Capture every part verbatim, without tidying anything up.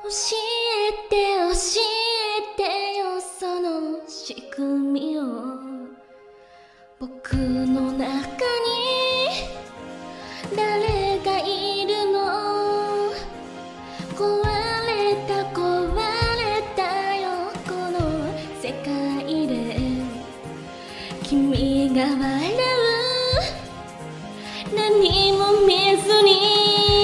えて教えてよその仕組みを。僕の中に誰がいるの。壊れた壊れたよこの世界で。君が笑う何も見ずに。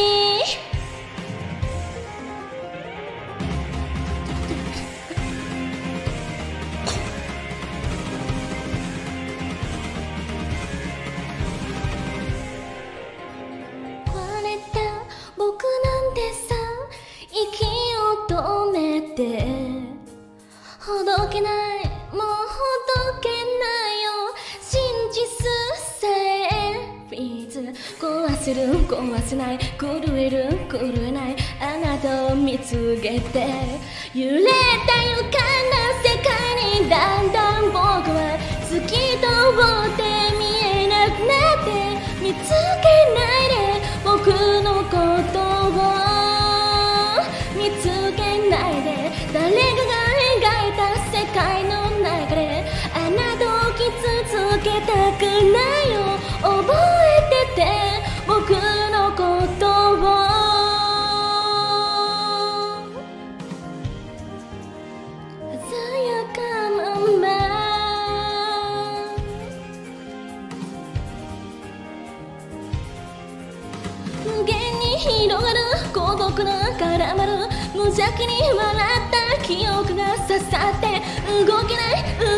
壊れた僕なんてさ息を止めてほどけないもうほどけないよ真実さえビーズ壊せる壊せない震える震えないあなたを見つけて揺れた予感な世界にだんだん僕は透き通って見えなくなって見つけないで僕のことを見つけないで誰かが描いた世界の中であなたを傷つけたくないよ覚えてて僕のことを鮮やかまま無限に広がる孤独の絡まる無邪気に笑った記憶が刺さって動けない動